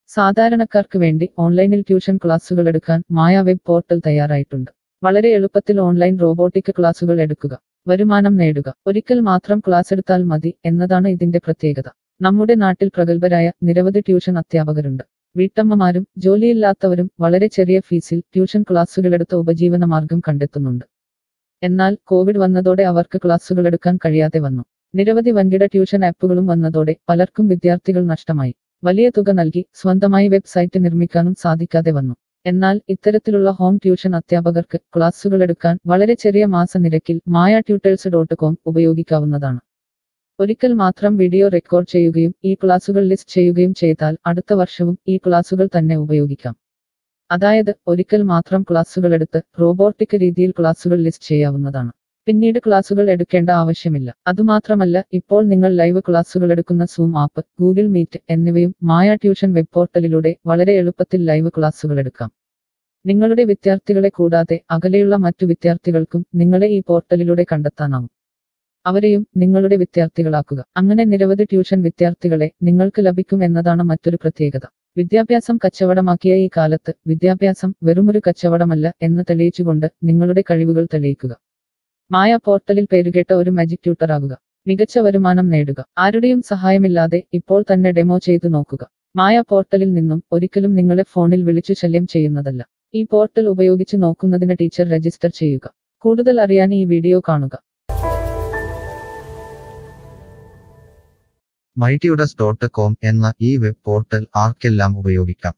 സാധാരണക്കാർക്ക് വേണ്ടി ഓൺലൈനിൽ ട്യൂഷൻ ക്ലാസുകൾ എടുക്കാൻ മായ വെബ് പോർട്ടൽ തയ്യാറായിട്ടുണ്ട്. വളരെ എളുപ്പത്തിൽ ഓൺലൈൻ റോബോട്ടിക് ക്ലാസുകൾ എടുക്കുക, വരുമാനം നേടുക. ഒരിക്കൽ മാത്രം ക്ലാസ് എടുത്താൽ മതി എന്നതാണ് ഇതിന്റെ പ്രത്യേകത. നമ്മുടെ നാട്ടിൽ പ്രഗത്ഭരായ നിരവധി ട്യൂഷൻ അധ്യാപകരുണ്ട്. വീട്ടമ്മമാരും ജോലിയില്ലാത്തവരും വളരെ ചെറിയ ഫീസിൽ ട്യൂഷൻ ക്ലാസുകളെടുത്ത് ഉപജീവനമാർഗം കണ്ടെത്തുന്നുണ്ട്. എന്നാൽ കോവിഡ് വന്നതോടെ അവർക്ക് ക്ലാസുകൾ എടുക്കാൻ കഴിയാതെ വന്നു. നിരവധി വൻകിട ട്യൂഷൻ ആപ്പുകളും വന്നതോടെ പലർക്കും വിദ്യാർത്ഥികൾ നഷ്ടമായി. വലിയ തുക നൽകി സ്വന്തമായി വെബ്സൈറ്റ് നിർമ്മിക്കാനും സാധിക്കാതെ വന്നു. എന്നാൽ ഇത്തരത്തിലുള്ള ഹോം ട്യൂഷൻ അധ്യാപകർക്ക് ക്ലാസുകൾ എടുക്കാൻ വളരെ ചെറിയ മാസ നിരക്കിൽ mayatutors.com ഉപയോഗിക്കാവുന്നതാണ്. ഒരിക്കൽ മാത്രം വീഡിയോ റെക്കോർഡ് ചെയ്യുകയും ഈ ക്ലാസുകൾ ലിസ്റ്റ് ചെയ്യുകയും ചെയ്താൽ അടുത്ത വർഷവും ഈ ക്ലാസുകൾ തന്നെ ഉപയോഗിക്കാം. അതായത് ഒരിക്കൽ മാത്രം ക്ലാസുകൾ എടുത്ത് റോബോട്ടിക് രീതിയിൽ ക്ലാസുകൾ ലിസ്റ്റ് ചെയ്യാവുന്നതാണ്. പിന്നീട് ക്ലാസുകൾ എടുക്കേണ്ട ആവശ്യമില്ല. അതുമാത്രമല്ല, ഇപ്പോൾ നിങ്ങൾ ലൈവ് ക്ലാസുകൾ എടുക്കുന്ന സൂം ആപ്പ്, ഗൂഗിൾ മീറ്റ് എന്നിവയും മായ ട്യൂഷൻ വെബ് പോർട്ടലിലൂടെ വളരെ എളുപ്പത്തിൽ ലൈവ് ക്ലാസുകൾ എടുക്കാം. നിങ്ങളുടെ വിദ്യാർത്ഥികളെ കൂടാതെ അകലെയുള്ള മറ്റു വിദ്യാർത്ഥികൾക്കും നിങ്ങളെ ഈ പോർട്ടലിലൂടെ കണ്ടെത്താനാവും. അവരെയും നിങ്ങളുടെ വിദ്യാർത്ഥികളാക്കുക. അങ്ങനെ നിരവധി ട്യൂഷൻ വിദ്യാർത്ഥികളെ നിങ്ങൾക്ക് ലഭിക്കും എന്നതാണ് മറ്റൊരു പ്രത്യേകത. വിദ്യാഭ്യാസം കച്ചവടമാക്കിയ ഈ കാലത്ത് വിദ്യാഭ്യാസം വെറുമൊരു കച്ചവടമല്ല എന്ന് തെളിയിച്ചുകൊണ്ട് നിങ്ങളുടെ കഴിവുകൾ തെളിയിക്കുക. മായ പോർട്ടലിൽ പേരുകേട്ട ഒരു മാജിക് ട്യൂട്ടർ ആകുക. മികച്ച വരുമാനം നേടുക. ആരുടെയും സഹായമില്ലാതെ ഇപ്പോൾ തന്നെ ഡെമോ ചെയ്തു നോക്കുക. മായ പോർട്ടലിൽ നിന്നും ഒരിക്കലും നിങ്ങളെ ഫോണിൽ വിളിച്ചു ശല്യം ചെയ്യുന്നതല്ല. ഈ പോർട്ടൽ ഉപയോഗിച്ച് നോക്കുന്നതിന് ടീച്ചർ രജിസ്റ്റർ ചെയ്യുക. കൂടുതൽ അറിയാൻ ഈ വീഡിയോ കാണുക. mytutors.com എന്ന ഈ വെബ് പോർട്ടൽ ആർക്കെല്ലാം ഉപയോഗിക്കാം?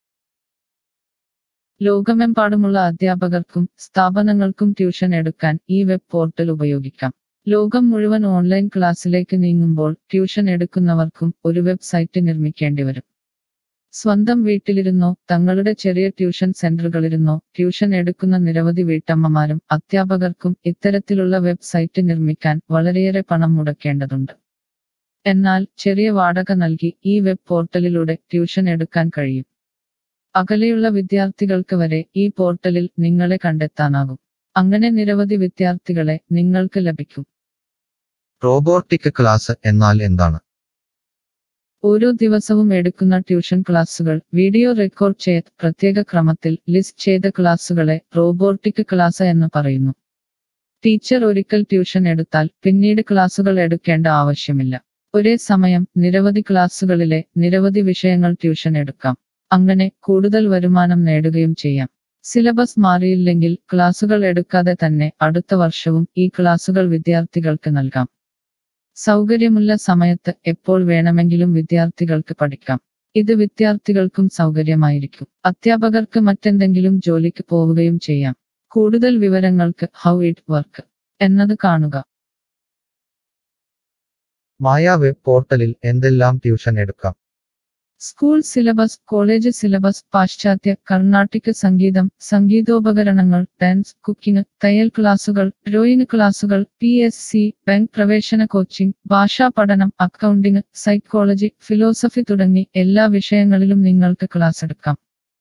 ലോകമെമ്പാടുമുള്ള അധ്യാപകർക്കും സ്ഥാപനങ്ങൾക്കും ട്യൂഷൻ എടുക്കാൻ ഈ വെബ് പോർട്ടൽ ഉപയോഗിക്കാം. ലോകം മുഴുവൻ ഓൺലൈൻ ക്ലാസ്സിലേക്ക് നീങ്ങുമ്പോൾ ട്യൂഷൻ എടുക്കുന്നവർക്കും ഒരു വെബ്സൈറ്റ് നിർമ്മിക്കേണ്ടി വരും. സ്വന്തം വീട്ടിലിരുന്നോ തങ്ങളുടെ ചെറിയ ട്യൂഷൻ സെന്ററുകളിലിരുന്നോ ട്യൂഷൻ എടുക്കുന്ന നിരവധി വീട്ടമ്മമാരും അധ്യാപകർക്കും ഇത്തരത്തിലുള്ള വെബ്സൈറ്റ് നിർമ്മിക്കാൻ വളരെയേറെ പണം മുടക്കേണ്ടതുണ്ട്. എന്നാൽ ചെറിയ വാടക നൽകി ഈ വെബ് പോർട്ടലിലൂടെ ട്യൂഷൻ എടുക്കാൻ കഴിയും. അകലെയുള്ള വിദ്യാർത്ഥികൾക്ക് വരെ ഈ പോർട്ടലിൽ നിങ്ങളെ കണ്ടെത്താനാകും. അങ്ങനെ നിരവധി വിദ്യാർത്ഥികളെ നിങ്ങൾക്ക് ലഭിക്കും. റോബോട്ടിക് ക്ലാസ് എന്നാൽ എന്താണ്? ഓരോ ദിവസവും എടുക്കുന്ന ട്യൂഷൻ ക്ലാസുകൾ വീഡിയോ റെക്കോർഡ് ചെയ്ത് പ്രത്യേക ക്രമത്തിൽ ലിസ്റ്റ് ചെയ്ത ക്ലാസുകളെ റോബോട്ടിക് ക്ലാസ് എന്ന് പറയുന്നു. ടീച്ചർ ഒരിക്കൽ ട്യൂഷൻ എടുത്താൽ പിന്നീട് ക്ലാസുകൾ എടുക്കേണ്ട ആവശ്യമില്ല. ഒരേ സമയം നിരവധി ക്ലാസുകളിലെ നിരവധി വിഷയങ്ങൾ ട്യൂഷൻ എടുക്കാം. അങ്ങനെ കൂടുതൽ വരുമാനം നേടുകയും ചെയ്യാം. സിലബസ് മാറിയില്ലെങ്കിൽ ക്ലാസുകൾ എടുക്കാതെ തന്നെ അടുത്ത വർഷവും ഈ ക്ലാസുകൾ വിദ്യാർത്ഥികൾക്ക് നൽകാം. സൗകര്യമുള്ള സമയത്ത് എപ്പോൾ വേണമെങ്കിലും വിദ്യാർത്ഥികൾക്ക് പഠിക്കാം. ഇത് വിദ്യാർത്ഥികൾക്കും സൗകര്യമായിരിക്കും. അധ്യാപകർക്ക് മറ്റെന്തെങ്കിലും ജോലിക്ക് പോവുകയും ചെയ്യാം. കൂടുതൽ വിവരങ്ങൾക്ക് ഹൗ ഇറ്റ് വർക്ക് എന്നത് കാണുക. മായ വെബ് പോർട്ടലിൽ എന്തെല്ലാം ട്യൂഷൻ എടുക്കാം? സ്കൂൾ സിലബസ്, കോളേജ് സിലബസ്, പാശ്ചാത്യ, കർണാട്ടിക് സംഗീതം, സംഗീതോപകരണങ്ങൾ, ഡാൻസ്, കുക്കിംഗ്, തയ്യൽ ക്ലാസുകൾ, ഡ്രോയിങ് ക്ലാസുകൾ, PSC, ബാങ്ക് പ്രവേശന കോച്ചിംഗ്, ഭാഷാ പഠനം, അക്കൗണ്ടിംഗ്, സൈക്കോളജി, ഫിലോസഫി തുടങ്ങി എല്ലാ വിഷയങ്ങളിലും നിങ്ങൾക്ക് ക്ലാസ് എടുക്കാം.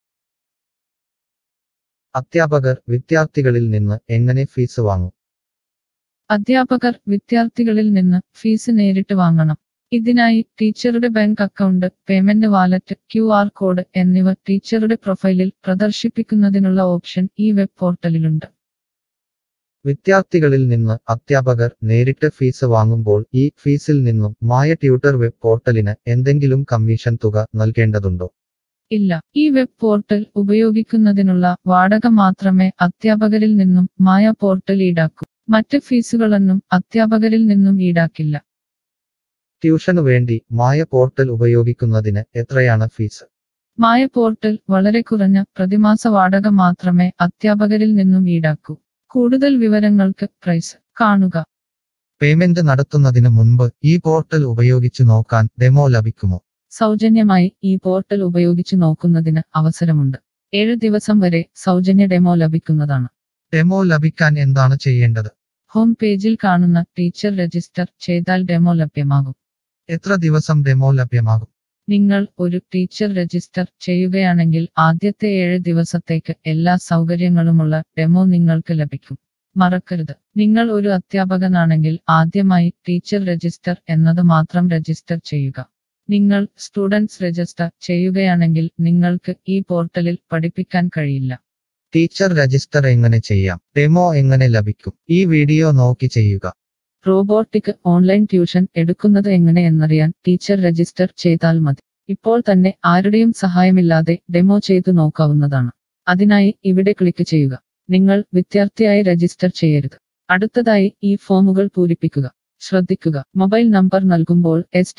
അധ്യാപകർ വിദ്യാർത്ഥികളിൽ നിന്ന് എങ്ങനെ ഫീസ് വാങ്ങും? അധ്യാപകർ വിദ്യാർത്ഥികളിൽ നിന്ന് ഫീസ് നേരിട്ട് വാങ്ങണം. ഇതിനായി ടീച്ചറുടെ bank account, payment wallet, QR code എന്നിവ ടീച്ചറുടെ പ്രൊഫൈലിൽ പ്രദർശിപ്പിക്കുന്നതിനുള്ള ഓപ്ഷൻ ഈ വെബ് പോർട്ടലിലുണ്ട്. വിദ്യാർത്ഥികളിൽ നിന്ന് അധ്യാപകർ നേരിട്ട് ഫീസ് വാങ്ങുമ്പോൾ ഈ ഫീസിൽ നിന്നും മായ ട്യൂട്ടർ വെബ് പോർട്ടലിന് എന്തെങ്കിലും കമ്മീഷൻ തുക നൽകേണ്ടതുണ്ടോ? ഇല്ല. ഈ വെബ് പോർട്ടൽ ഉപയോഗിക്കുന്നതിനുള്ള വാടക മാത്രമേ അധ്യാപകരിൽ നിന്നും മായ പോർട്ടൽ ഈടാക്കൂ. മറ്റ് ഫീസുകളൊന്നും അധ്യാപകരിൽ നിന്നും ഈടാക്കില്ല. ട്യൂഷനു വേണ്ടി മായ പോർട്ടൽ ഉപയോഗിക്കുന്നതിന് എത്രയാണ് ഫീസ്? മായ പോർട്ടൽ വളരെ കുറഞ്ഞ പ്രതിമാസ വാടക മാത്രമേ അധ്യാപകരിൽ നിന്നും ഈടാക്കൂ. കൂടുതൽ വിവരങ്ങൾക്ക് പ്രൈസ് കാണുക. പേയ്മെന്റ് നടത്തുന്നതിന് മുൻപ് ഈ പോർട്ടൽ ഉപയോഗിച്ചു നോക്കാൻ ഡെമോ ലഭിക്കുമോ? സൗജന്യമായി ഈ പോർട്ടൽ ഉപയോഗിച്ചു നോക്കുന്നതിന് അവസരമുണ്ട്. 7 ദിവസം വരെ സൗജന്യ ഡെമോ ലഭിക്കുന്നതാണ്. ഡെമോ ലഭിക്കാൻ എന്താണ് ചെയ്യേണ്ടത്? ഹോം പേജിൽ കാണുന്ന ടീച്ചർ രജിസ്റ്റർ ചെയ്താൽ ഡെമോ ലഭ്യമാകും. എത്ര ദിവസം ഡെമോ ലഭ്യമാകും? നിങ്ങൾ ഒരു ടീച്ചർ രജിസ്റ്റർ ചെയ്യുകയാണെങ്കിൽ ആദ്യത്തെ 7 ദിവസത്തേക്ക് എല്ലാ സൗകര്യങ്ങളുമുള്ള ഡെമോ നിങ്ങൾക്ക് ലഭിക്കും. മറക്കരുത്, നിങ്ങൾ ഒരു അധ്യാപകനാണെങ്കിൽ ആദ്യമായി ടീച്ചർ രജിസ്റ്റർ എന്നത് മാത്രം രജിസ്റ്റർ ചെയ്യുക. നിങ്ങൾ സ്റ്റുഡൻസ് രജിസ്റ്റർ ചെയ്യുകയാണെങ്കിൽ നിങ്ങൾക്ക് ഈ പോർട്ടലിൽ പഠിപ്പിക്കാൻ കഴിയില്ല. ടീച്ചർ രജിസ്റ്റർ എങ്ങനെ ചെയ്യാം? ഡെമോ എങ്ങനെ ലഭിക്കും? ഈ വീഡിയോ നോക്കി ചെയ്യുക. റോബോട്ടിക് ഓൺലൈൻ ട്യൂഷൻ എടുക്കുന്നത് എങ്ങനെ എന്നറിയാൻ ടീച്ചർ രജിസ്റ്റർ ചെയ്താൽ മതി. ഇപ്പോൾ തന്നെ ആരുടെയും സഹായമില്ലാതെ ഡെമോ ചെയ്തു നോക്കാവുന്നതാണ്. അതിനായി ഇവിടെ ക്ലിക്ക് ചെയ്യുക. നിങ്ങൾ വിദ്യാർത്ഥിയായി രജിസ്റ്റർ ചെയ്യരുത്. അടുത്തതായി ഈ ഫോമുകൾ പൂരിപ്പിക്കുക. ശ്രദ്ധിക്കുക, മൊബൈൽ നമ്പർ നൽകുമ്പോൾ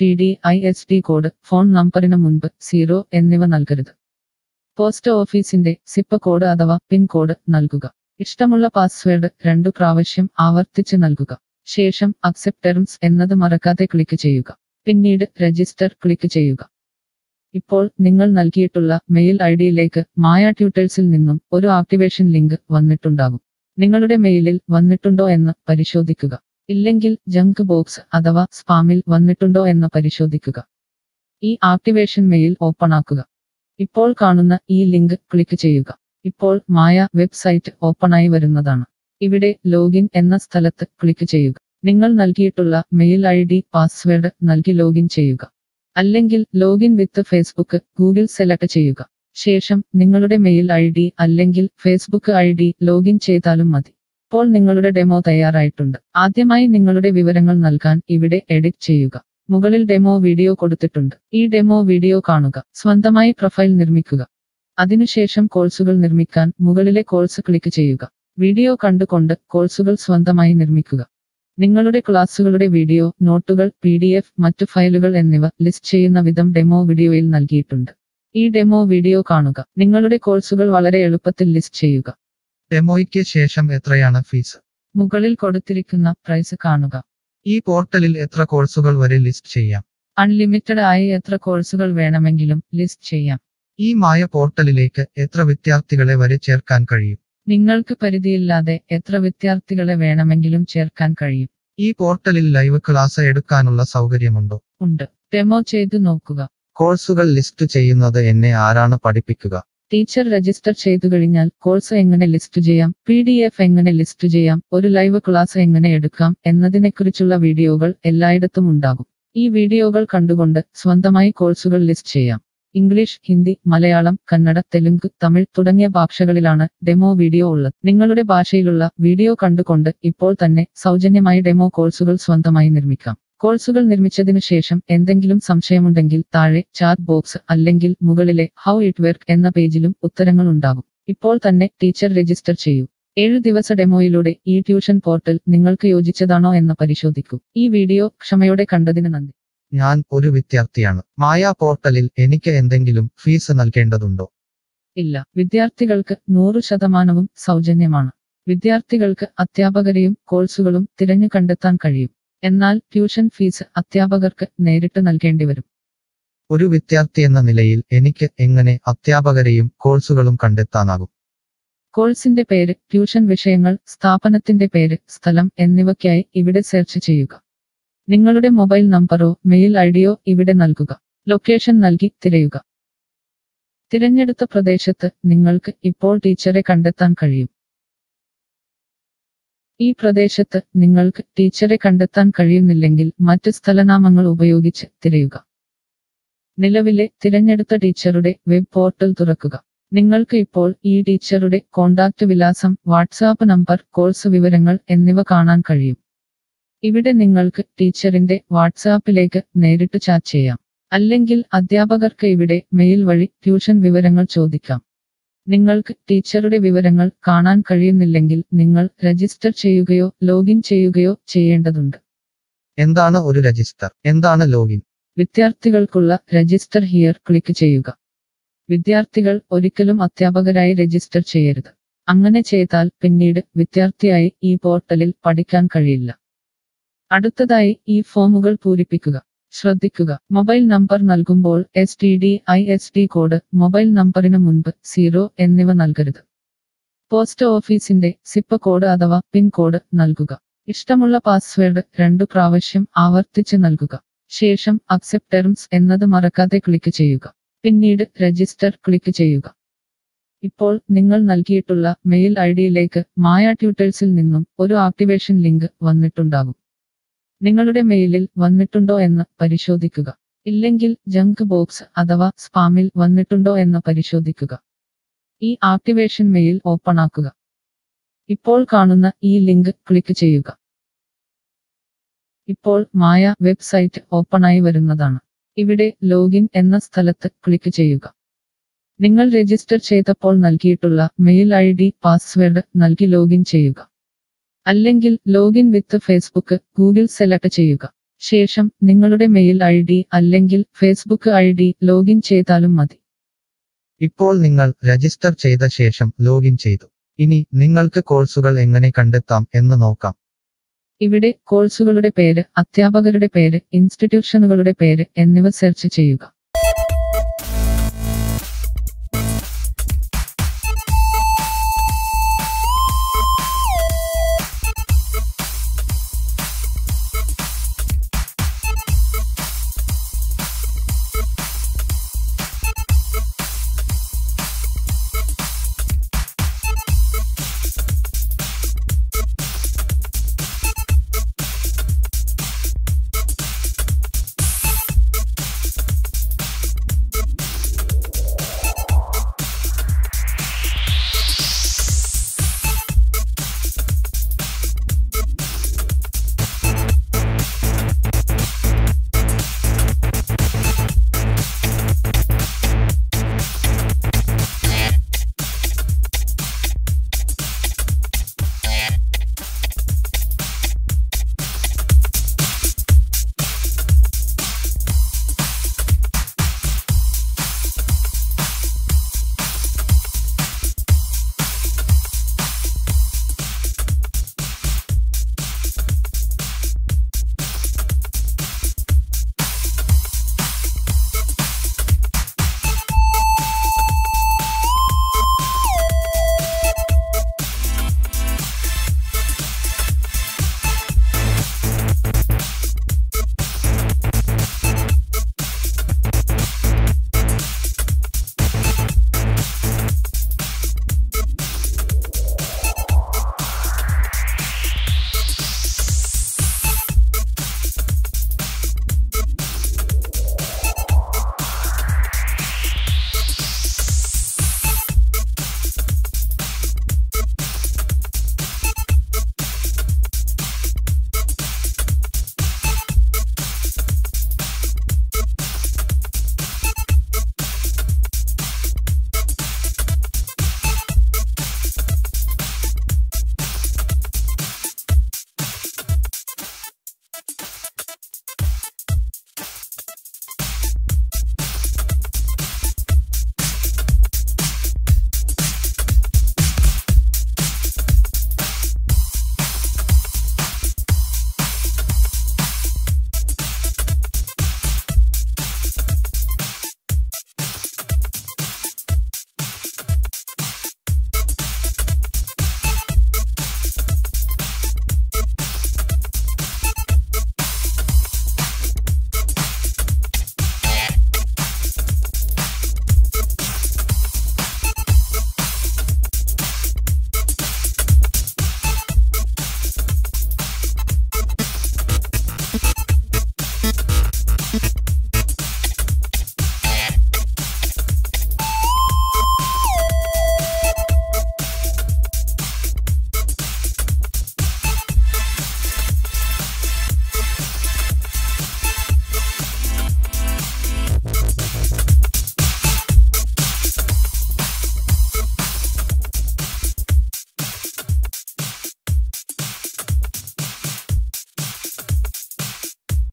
STD/ISD കോഡ്, ഫോൺ നമ്പറിന് മുൻപ് 0 എന്നിവ നൽകരുത്. പോസ്റ്റ് ഓഫീസിന്റെ സിപ്പ് കോഡ് അഥവാ പിൻ കോഡ് നൽകുക. ഇഷ്ടമുള്ള പാസ്വേഡ് 2 പ്രാവശ്യം ആവർത്തിച്ച് നൽകുക. ശേഷം അക്സെപ്റ്റ് ടെർംസ് എന്നത് മറക്കാതെ ക്ലിക്ക് ചെയ്യുക. പിന്നീട് രജിസ്റ്റർ ക്ലിക്ക് ചെയ്യുക. ഇപ്പോൾ നിങ്ങൾ നൽകിയിട്ടുള്ള മെയിൽ ഐഡിയിലേക്ക് മായ ട്യൂട്ടേഴ്സിൽ നിന്നും ഒരു ആക്ടിവേഷൻ ലിങ്ക് വന്നിട്ടുണ്ടാകും. നിങ്ങളുടെ മെയിലിൽ വന്നിട്ടുണ്ടോ എന്ന് പരിശോധിക്കുക. ഇല്ലെങ്കിൽ ജങ്ക് ബോക്സ് അഥവാ സ്പാമിൽ വന്നിട്ടുണ്ടോ എന്ന് പരിശോധിക്കുക. ഈ ആക്ടിവേഷൻ മെയിൽ ഓപ്പൺ ആക്കുക. ഇപ്പോൾ കാണുന്ന ഈ ലിങ്ക് ക്ലിക്ക് ചെയ്യുക. ഇപ്പോൾ മായ വെബ്സൈറ്റ് ഓപ്പണായി വരുന്നതാണ്. ഇവിടെ ലോഗിൻ എന്ന സ്ഥലത്ത് ക്ലിക്ക് ചെയ്യുക. നിങ്ങൾ നൽകിയിട്ടുള്ള മെയിൽ ID പാസ്വേഡ് നൽകി ലോഗിൻ ചെയ്യുക. അല്ലെങ്കിൽ login with Facebook, Google select ചെയ്യുക. ശേഷം നിങ്ങളുടെ മെയിൽ ID അല്ലെങ്കിൽ ഫേസ്ബുക്ക് ID ലോഗിൻ ചെയ്താലും മതി. ഇപ്പോൾ നിങ്ങളുടെ ഡെമോ തയ്യാറായിട്ടുണ്ട്. ആദ്യമായി നിങ്ങളുടെ വിവരങ്ങൾ നൽകാൻ ഇവിടെ എഡിറ്റ് ചെയ്യുക. മുകളിൽ ഡെമോ വീഡിയോ കൊടുത്തിട്ടുണ്ട്. ഈ ഡെമോ വീഡിയോ കാണുക. സ്വന്തമായി പ്രൊഫൈൽ നിർമ്മിക്കുക. അതിനുശേഷം കോഴ്സുകൾ നിർമ്മിക്കാൻ മുകളിലെ കോഴ്സ് ക്ലിക്ക് ചെയ്യുക. വീഡിയോ കണ്ടുകൊണ്ട് കോഴ്സുകൾ സ്വന്തമായി നിർമ്മിക്കുക. നിങ്ങളുടെ ക്ലാസുകളുടെ വീഡിയോ, നോട്ടുകൾ, PDF, മറ്റു ഫയലുകൾ എന്നിവ ലിസ്റ്റ് ചെയ്യുന്ന വിധം ഡെമോ വീഡിയോയിൽ നൽകിയിട്ടുണ്ട്. ഈ ഡെമോ വീഡിയോ കാണുക. നിങ്ങളുടെ കോഴ്സുകൾ വളരെ എളുപ്പത്തിൽ ലിസ്റ്റ് ചെയ്യുക. ഡെമോയ്ക്ക് ശേഷം എത്രയാണ് ഫീസ്? മുകളിൽ കൊടുത്തിരിക്കുന്ന പ്രൈസ് കാണുക. ഈ പോർട്ടലിൽ എത്ര കോഴ്സുകൾ വരെ ലിസ്റ്റ് ചെയ്യാം? അൺലിമിറ്റഡ് ആയി എത്ര കോഴ്സുകൾ വേണമെങ്കിലും ലിസ്റ്റ് ചെയ്യാം. ഈ മായ പോർട്ടലിലേക്ക് എത്ര വിദ്യാർത്ഥികളെ വരെ ചേർക്കാൻ കഴിയും? നിങ്ങൾക്ക് പരിധിയില്ലാതെ എത്ര വിദ്യാർത്ഥികളെ വേണമെങ്കിലും ചേർക്കാൻ കഴിയും. ഈ പോർട്ടലിൽ ലൈവ് ക്ലാസ് എടുക്കാനുള്ള സൗകര്യമുണ്ടോ? ഉണ്ട്. ഡെമോ ചെയ്തു നോക്കുക. കോഴ്സുകൾ ലിസ്റ്റ് ചെയ്യുന്നത് എന്നെ ആരാണ് പഠിപ്പിക്കുക? ടീച്ചർ രജിസ്റ്റർ ചെയ്തു കഴിഞ്ഞാൽ കോഴ്സ് എങ്ങനെ ലിസ്റ്റ് ചെയ്യാം, PDF എങ്ങനെ ലിസ്റ്റ് ചെയ്യാം, ഒരു ലൈവ് ക്ലാസ് എങ്ങനെ എടുക്കാം എന്നതിനെക്കുറിച്ചുള്ള വീഡിയോകൾ എല്ലായിടത്തും ഉണ്ടാകും. ഈ വീഡിയോകൾ കണ്ടുകൊണ്ട് സ്വന്തമായി കോഴ്സുകൾ ലിസ്റ്റ് ചെയ്യാം. ഇംഗ്ലീഷ്, ഹിന്ദി, മലയാളം, കന്നഡ, തെലുങ്ക്, തമിഴ് തുടങ്ങിയ ഭാഷകളിലാണ് ഡെമോ വീഡിയോ ഉള്ളത്. നിങ്ങളുടെ ഭാഷയിലുള്ള വീഡിയോ കണ്ടുകൊണ്ട് ഇപ്പോൾ തന്നെ സൗജന്യമായി ഡെമോ കോഴ്സുകൾ സ്വന്തമായി നിർമ്മിക്കാം. കോഴ്സുകൾ നിർമ്മിച്ചതിനു ശേഷം എന്തെങ്കിലും സംശയമുണ്ടെങ്കിൽ താഴെ ചാറ്റ് ബോക്സ് അല്ലെങ്കിൽ മുകളിലെ ഹൗ ഇറ്റ് വർക്ക് എന്ന പേജിലും ഉത്തരങ്ങൾ ഉണ്ടാകും. ഇപ്പോൾ തന്നെ ടീച്ചർ രജിസ്റ്റർ ചെയ്യൂ. 7 ദിവസ ഡെമോയിലൂടെ ഈ ട്യൂഷൻ പോർട്ടൽ നിങ്ങൾക്ക് യോജിച്ചതാണോ എന്ന് പരിശോധിക്കൂ. ഈ വീഡിയോ ക്ഷമയോടെ കണ്ടതിന് നന്ദി. ഞാൻ ഒരു വിദ്യാർത്ഥിയാണ്. മായ പോർട്ടലിൽ എനിക്ക് എന്തെങ്കിലും ഫീസ് നൽകേണ്ടതുണ്ടോ? ഇല്ല. വിദ്യാർത്ഥികൾക്ക് 100% സൗജന്യമാണ്. വിദ്യാർത്ഥികൾക്ക് അധ്യാപകരെയും കോഴ്സുകളും തിരഞ്ഞു കണ്ടെത്താൻ കഴിയും. എന്നാൽ ട്യൂഷൻ ഫീസ് അധ്യാപകർക്ക് നേരിട്ട് നൽകേണ്ടി വരും. ഒരു വിദ്യാർത്ഥി എന്ന നിലയിൽ എനിക്ക് എങ്ങനെ അധ്യാപകരെയും കോഴ്സുകളും കണ്ടെത്താനാകും? കോഴ്സിന്റെ പേര്, ട്യൂഷൻ വിഷയങ്ങൾ, സ്ഥാപനത്തിന്റെ പേര്, സ്ഥലം എന്നിവയ്ക്കായി ഇവിടെ സെർച്ച് ചെയ്യുക. നിങ്ങളുടെ മൊബൈൽ നമ്പറോ മെയിൽ ഐഡിയോ ഇവിടെ നൽകുക. ലൊക്കേഷൻ നൽകി തിരയുക. തിരഞ്ഞെടുത്ത പ്രദേശത്ത് നിങ്ങൾക്ക് ഇപ്പോൾ ടീച്ചറെ കണ്ടെത്താൻ കഴിയും. ഈ പ്രദേശത്ത് നിങ്ങൾക്ക് ടീച്ചറെ കണ്ടെത്താൻ കഴിയുന്നില്ലെങ്കിൽ മറ്റ് സ്ഥലനാമങ്ങൾ ഉപയോഗിച്ച് തിരയുക. നിലവിലെ തിരഞ്ഞെടുത്ത ടീച്ചറുടെ വെബ് പോർട്ടൽ തുറക്കുക. നിങ്ങൾക്ക് ഇപ്പോൾ ഈ ടീച്ചറുടെ കോൺടാക്റ്റ് വിലാസം, വാട്സാപ്പ് നമ്പർ, കോഴ്സ് വിവരങ്ങൾ എന്നിവ കാണാൻ കഴിയും. ഇവിടെ നിങ്ങൾക്ക് ടീച്ചറിന്റെ വാട്സാപ്പിലേക്ക് നേരിട്ട് ചാറ്റ് ചെയ്യാം. അല്ലെങ്കിൽ അധ്യാപകർക്ക് ഇവിടെ മെയിൽ വഴി ട്യൂഷൻ വിവരങ്ങൾ ചോദിക്കാം. നിങ്ങൾക്ക് ടീച്ചറുടെ വിവരങ്ങൾ കാണാൻ കഴിയുന്നില്ലെങ്കിൽ നിങ്ങൾ രജിസ്റ്റർ ചെയ്യുകയോ ലോഗിൻ ചെയ്യുകയോ ചെയ്യേണ്ടതുണ്ട്. എന്താണ് ഒരു രജിസ്റ്റർ? എന്താണ് ലോഗിൻ? വിദ്യാർത്ഥികൾക്കുള്ള രജിസ്റ്റർ ഹിയർ ക്ലിക്ക് ചെയ്യുക. വിദ്യാർത്ഥികൾ ഒരിക്കലും അധ്യാപകരായി രജിസ്റ്റർ ചെയ്യരുത്. അങ്ങനെ ചെയ്താൽ പിന്നീട് വിദ്യാർത്ഥിയായി ഈ പോർട്ടലിൽ പഠിക്കാൻ കഴിയില്ല. അടുത്തതായി ഈ ഫോമുകൾ പൂരിപ്പിക്കുക. ശ്രദ്ധിക്കുക, മൊബൈൽ നമ്പർ നൽകുമ്പോൾ STD/ISD കോഡ്, മൊബൈൽ നമ്പറിന് മുൻപ് 0 എന്നിവ നൽകരുത്. പോസ്റ്റ് ഓഫീസിന്റെ സിപ്പ് കോഡ് അഥവാ പിൻ കോഡ് നൽകുക. ഇഷ്ടമുള്ള പാസ്വേഡ് 2 പ്രാവശ്യം ആവർത്തിച്ച് നൽകുക. ശേഷം അക്സെപ്റ്റ് ടെർംസ് എന്നത് മറക്കാതെ ക്ലിക്ക് ചെയ്യുക. പിന്നീട് രജിസ്റ്റർ ക്ലിക്ക് ചെയ്യുക. ഇപ്പോൾ നിങ്ങൾ നൽകിയിട്ടുള്ള മെയിൽ ഐഡിയിലേക്ക് മായ ട്യൂട്ടേഴ്സിൽ നിന്നും ഒരു ആക്ടിവേഷൻ ലിങ്ക് വന്നിട്ടുണ്ടാകും. നിങ്ങളുടെ മെയിലിൽ വന്നിട്ടുണ്ടോ എന്ന് പരിശോധിക്കുക. ഇല്ലെങ്കിൽ ജങ്ക് ബോക്സ് അഥവാ സ്പാമിൽ വന്നിട്ടുണ്ടോ എന്ന് പരിശോധിക്കുക. ഈ ആക്ടിവേഷൻ മെയിൽ ഓപ്പൺ ആക്കുക. ഇപ്പോൾ കാണുന്ന ഈ ലിങ്ക് ക്ലിക്ക് ചെയ്യുക. ഇപ്പോൾ മായ വെബ്സൈറ്റ് ഓപ്പണായി വരുന്നതാണ്. ഇവിടെ ലോഗിൻ എന്ന സ്ഥലത്ത് ക്ലിക്ക് ചെയ്യുക. നിങ്ങൾ രജിസ്റ്റർ ചെയ്തപ്പോൾ നൽകിയിട്ടുള്ള മെയിൽ ID പാസ്വേഡ് നൽകി ലോഗിൻ ചെയ്യുക. അല്ലെങ്കിൽ login with Facebook Google select ചെയ്യുക. ശേഷം നിങ്ങളുടെ മെയിൽ ID അല്ലെങ്കിൽ ഫേസ്ബുക്ക് ID ലോഗിൻ ചെയ്താലും മതി. ഇപ്പോൾ നിങ്ങൾ രജിസ്റ്റർ ചെയ്ത ശേഷം ലോഗിൻ ചെയ്തു. ഇനി നിങ്ങൾക്ക് കോഴ്സുകൾ എങ്ങനെ കണ്ടെത്താം എന്ന് നോക്കാം. ഇവിടെ കോഴ്സുകളുടെ പേര്, അധ്യാപകരുടെ പേര്, ഇൻസ്റ്റിറ്റ്യൂഷനുകളുടെ പേര് എന്നിവ സെർച്ച് ചെയ്യുക.